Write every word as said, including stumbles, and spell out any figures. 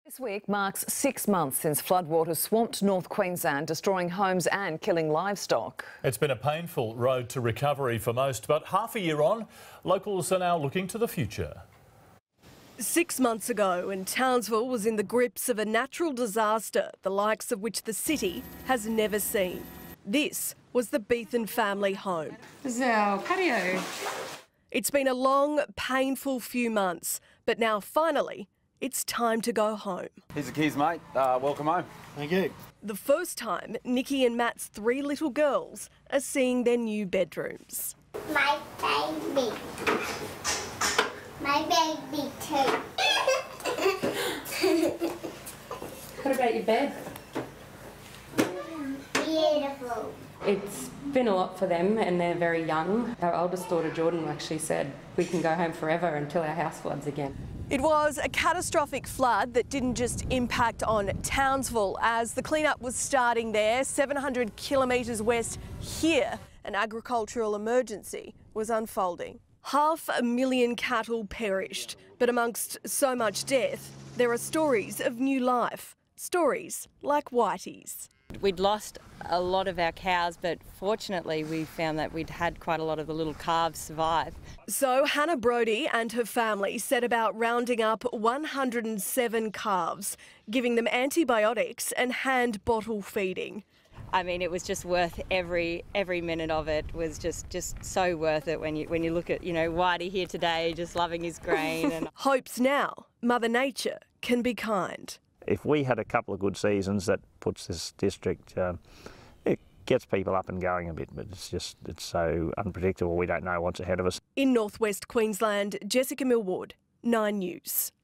This week marks six months since floodwaters swamped North Queensland, destroying homes and killing livestock. It's been a painful road to recovery for most, but half a year on, locals are now looking to the future. Six months ago, and Townsville was in the grips of a natural disaster, the likes of which the city has never seen. This was the Beethan family home. This is our patio. It's been a long, painful few months, but now finally, it's time to go home. Here's the keys, mate. Uh, welcome home. Thank you. The first time Nikki and Matt's three little girls are seeing their new bedrooms. My baby. My baby too. What about your bed? Beautiful. It's been a lot for them and they're very young. Our oldest daughter Jordan actually said we can go home forever until our house floods again. It was a catastrophic flood that didn't just impact on Townsville as the cleanup was starting there, seven hundred kilometres west here. An agricultural emergency was unfolding. Half a million cattle perished, but amongst so much death, there are stories of new life, stories like Whitey's. We'd lost a lot of our cows, but fortunately we found that we'd had quite a lot of the little calves survive. So Hannah Brodie and her family set about rounding up one hundred seven calves, giving them antibiotics and hand bottle feeding. I mean, it was just worth every every minute of it. Was just just so worth it when you when you look at, you know, Whitey here today just loving his grain. And hopes now Mother Nature can be kind. If we had a couple of good seasons, that puts this district, uh, it gets people up and going a bit, but it's just, it's so unpredictable. We don't know what's ahead of us. In northwest Queensland, Jessica Millward, Nine News.